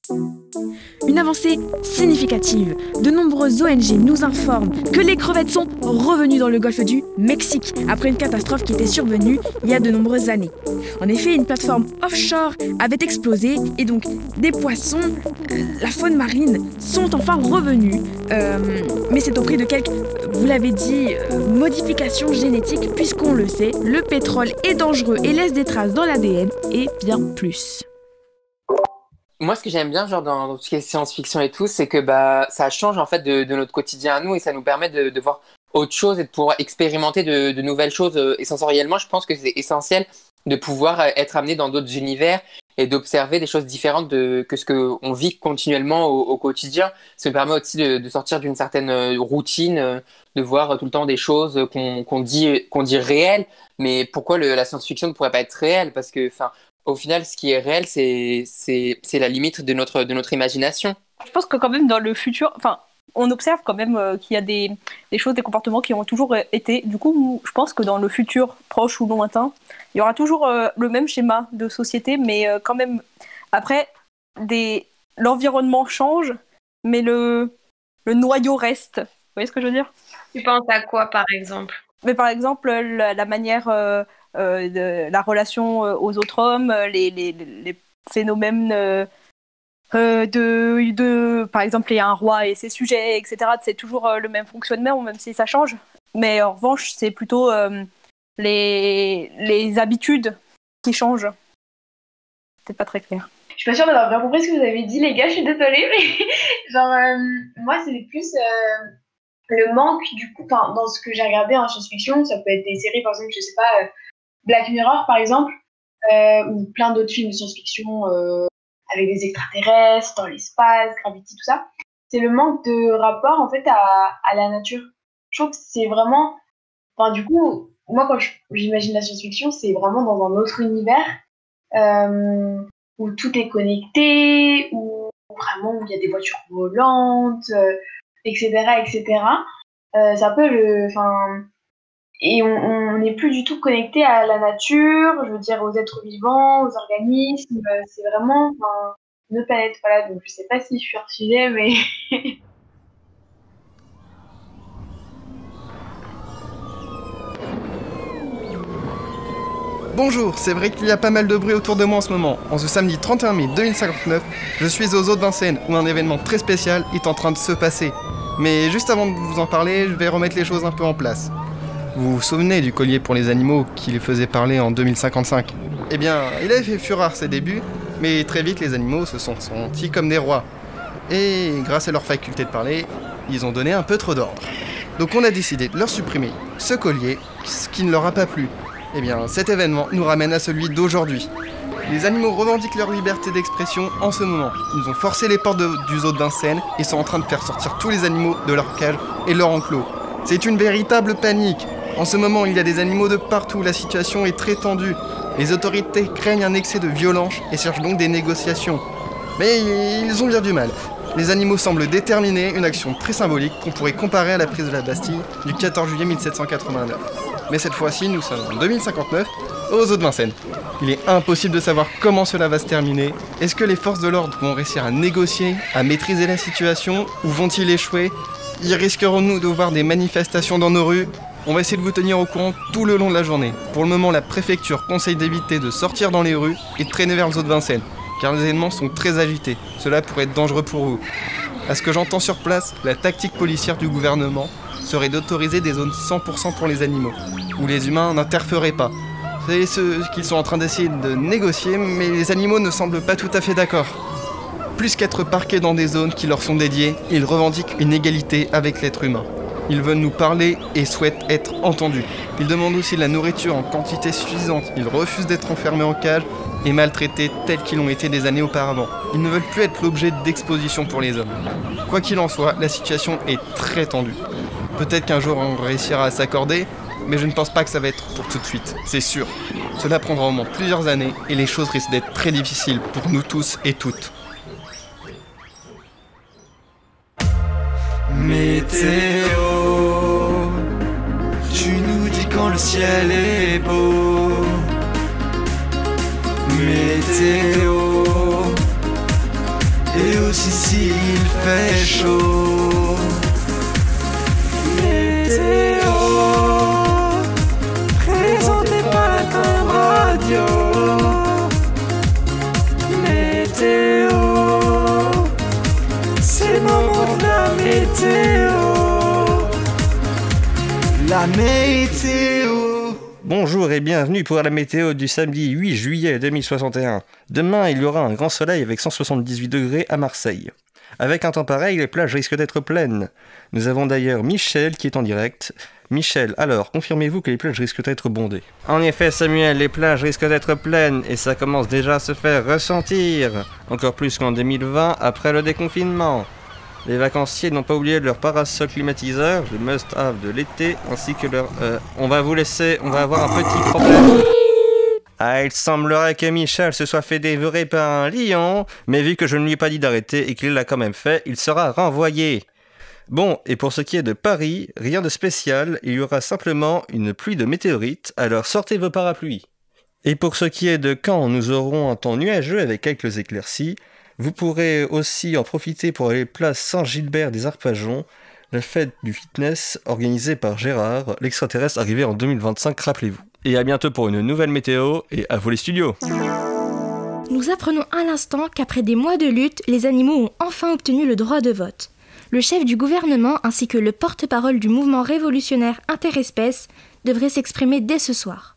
Une avancée significative. De nombreuses ONG nous informent que les crevettes sont revenues dans le golfe du Mexique après une catastrophe qui était survenue il y a de nombreuses années. En effet, une plateforme offshore avait explosé et donc des poissons, la faune marine, sont enfin revenus. Mais c'est au prix de quelques, vous l'avez dit, modifications génétiques puisqu'on le sait, le pétrole est dangereux et laisse des traces dans l'ADN et bien plus. Moi, ce que j'aime bien, genre dans tout ce qui est science-fiction et tout, c'est que ça change en fait de notre quotidien à nous et ça nous permet de voir autre chose et de pouvoir expérimenter de nouvelles choses. Et sensoriellement, je pense que c'est essentiel de pouvoir être amené dans d'autres univers et d'observer des choses différentes que ce qu'on vit continuellement au quotidien. Ça me permet aussi de sortir d'une certaine routine, de voir tout le temps des choses qu'on dit réelles. Mais pourquoi la science-fiction ne pourrait pas être réelle? Parce que, au final, ce qui est réel, c'est la limite de notre imagination. Je pense que quand même dans le futur, on observe quand même qu'il y a des choses, des comportements qui ont toujours été. Du coup, je pense que dans le futur proche ou lointain, il y aura toujours le même schéma de société, mais quand même, après, l'environnement change, mais le noyau reste. Vous voyez ce que je veux dire? Tu penses à quoi, par exemple? Mais par exemple, la manière de la relation aux autres hommes, les phénomènes par exemple, il y a un roi et ses sujets, etc. C'est toujours le même fonctionnement, même si ça change. Mais en revanche, c'est plutôt les habitudes qui changent. C'est pas très clair. Je suis pas sûre d'avoir bien compris ce que vous avez dit, les gars, je suis désolée, mais moi, c'est plus le manque, du coup, dans ce que j'ai regardé en science-fiction, ça peut être des séries, par exemple, je sais pas, Black Mirror, par exemple, ou plein d'autres films de science-fiction avec des extraterrestres, dans l'espace, Gravity, tout ça. C'est le manque de rapport, en fait, à la nature. Je trouve que c'est vraiment... du coup, moi, quand j'imagine la science-fiction, c'est vraiment dans un autre univers où tout est connecté, où vraiment il y a des voitures volantes, etc., etc. C'est un peu et on n'est plus du tout connecté à la nature, je veux dire aux êtres vivants, aux organismes. C'est vraiment une autre planète. Voilà, donc je sais pas si je suis hors sujet, mais... Bonjour, c'est vrai qu'il y a pas mal de bruit autour de moi en ce moment. En ce samedi 31 mai 2059, je suis aux Eaux de Vincennes où un événement très spécial est en train de se passer. Mais juste avant de vous en parler, je vais remettre les choses un peu en place. Vous vous souvenez du collier pour les animaux qui les faisait parler en 2055 ? Eh bien, il avait fait fureur à ses débuts, mais très vite les animaux se sont sentis comme des rois. Et grâce à leur faculté de parler, ils ont donné un peu trop d'ordre. Donc on a décidé de leur supprimer ce collier, ce qui ne leur a pas plu. Eh bien, cet événement nous ramène à celui d'aujourd'hui. Les animaux revendiquent leur liberté d'expression en ce moment. Ils ont forcé les portes du zoo de Vincennes et sont en train de faire sortir tous les animaux de leur cage et de leur enclos. C'est une véritable panique. En ce moment, il y a des animaux de partout, la situation est très tendue. Les autorités craignent un excès de violence et cherchent donc des négociations. Mais ils ont bien du mal. Les animaux semblent déterminer une action très symbolique qu'on pourrait comparer à la prise de la Bastille du 14 juillet 1789. Mais cette fois-ci, nous sommes en 2059, aux Eaux de Vincennes. Il est impossible de savoir comment cela va se terminer. Est-ce que les forces de l'ordre vont réussir à négocier, à maîtriser la situation, ou vont-ils échouer ? Y risquerons-nous de voir des manifestations dans nos rues ? On va essayer de vous tenir au courant tout le long de la journée. Pour le moment, la préfecture conseille d'éviter de sortir dans les rues et de traîner vers les Eaux de Vincennes, car les éléments sont très agités. Cela pourrait être dangereux pour vous. À ce que j'entends sur place, la tactique policière du gouvernement serait d'autoriser des zones 100% pour les animaux, où les humains n'interféraient pas. C'est ce qu'ils sont en train d'essayer de négocier, mais les animaux ne semblent pas tout à fait d'accord. Plus qu'être parqués dans des zones qui leur sont dédiées, ils revendiquent une égalité avec l'être humain. Ils veulent nous parler et souhaitent être entendus. Ils demandent aussi de la nourriture en quantité suffisante. Ils refusent d'être enfermés en cage et maltraités tels qu'ils l'ont été des années auparavant. Ils ne veulent plus être l'objet d'exposition pour les hommes. Quoi qu'il en soit, la situation est très tendue. Peut-être qu'un jour on réussira à s'accorder, mais je ne pense pas que ça va être pour tout de suite, c'est sûr. Cela prendra au moins plusieurs années et les choses risquent d'être très difficiles pour nous tous et toutes. Météo, tu nous dis quand le ciel est beau. Météo, douce, ici il fait chaud. Météo, présenté par la Time Radio. Météo, c'est le moment de la météo. La météo. Bonjour et bienvenue pour la météo du samedi 8 juillet 2061. Demain, il y aura un grand soleil avec 178 degrés à Marseille. Avec un temps pareil, les plages risquent d'être pleines. Nous avons d'ailleurs Michel qui est en direct. Michel, alors, confirmez-vous que les plages risquent d'être bondées? En effet, Samuel, les plages risquent d'être pleines et ça commence déjà à se faire ressentir. Encore plus qu'en 2020, après le déconfinement. Les vacanciers n'ont pas oublié leur parasol climatiseur, le must-have de l'été, ainsi que leur... on va vous laisser, on va avoir un petit problème. Ah, il semblerait que Michel se soit fait dévorer par un lion, mais vu que je ne lui ai pas dit d'arrêter et qu'il l'a quand même fait, il sera renvoyé. Bon, et pour ce qui est de Paris, rien de spécial, il y aura simplement une pluie de météorites, alors sortez vos parapluies. Et pour ce qui est de Caen, nous aurons un temps nuageux avec quelques éclaircies. Vous pourrez aussi en profiter pour aller place Saint-Gilbert des Arpajons, la fête du fitness organisée par Gérard, l'extraterrestre arrivé en 2025, rappelez-vous. Et à bientôt pour une nouvelle météo, et à vous les studios. Nous apprenons à l'instant qu'après des mois de lutte, les animaux ont enfin obtenu le droit de vote. Le chef du gouvernement ainsi que le porte-parole du mouvement révolutionnaire Interespèces devraient s'exprimer dès ce soir.